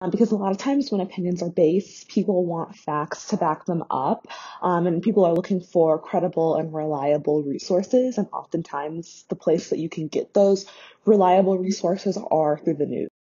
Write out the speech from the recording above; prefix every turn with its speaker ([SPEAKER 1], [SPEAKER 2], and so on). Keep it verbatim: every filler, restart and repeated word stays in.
[SPEAKER 1] Um, because a lot of times when opinions are based, people want facts to back them up, um, and people are looking for credible and reliable resources. And oftentimes, the place that you can get those reliable resources are through the news.